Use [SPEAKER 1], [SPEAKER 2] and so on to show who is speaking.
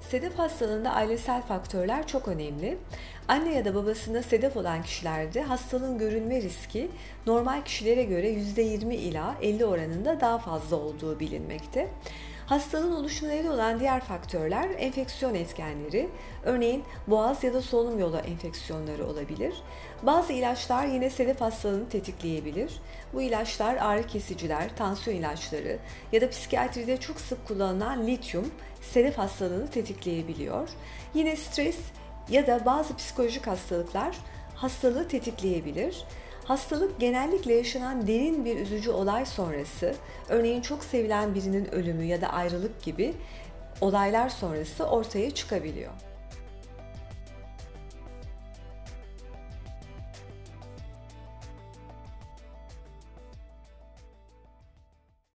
[SPEAKER 1] Sedef hastalığında ailesel faktörler çok önemli. Anne ya da babasında sedef olan kişilerde hastalığın görülme riski normal kişilere göre %20 ila 50 oranında daha fazla olduğu bilinmekte. Hastalığın oluşumuna neden olan diğer faktörler enfeksiyon etkenleri, örneğin boğaz ya da solunum yolu enfeksiyonları olabilir. Bazı ilaçlar yine sedef hastalığını tetikleyebilir. Bu ilaçlar ağrı kesiciler, tansiyon ilaçları ya da psikiyatride çok sık kullanılan lityum sedef hastalığını tetikleyebiliyor. Yine stres ya da bazı psikolojik hastalıklar hastalığı tetikleyebilir. Hastalık genellikle yaşanan derin bir üzücü olay sonrası, örneğin çok sevilen birinin ölümü ya da ayrılık gibi olaylar sonrası ortaya çıkabiliyor.